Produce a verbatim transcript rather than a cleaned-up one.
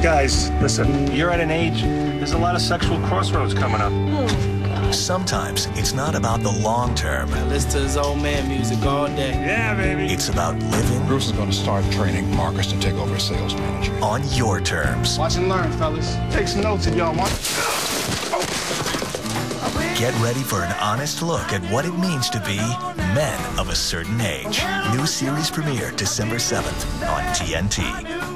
Guys, listen, you're at an age, there's a lot of sexual crossroads coming up. Sometimes it's not about the long term. I listen to his old man music all day. Yeah, baby. It's about living. Bruce is going to start training Marcus to take over as sales manager. On your terms. Watch and learn, fellas. Take some notes if y'all want. Get ready for an honest look at what it means to be men of a certain age. New series premiere December seventh on T N T.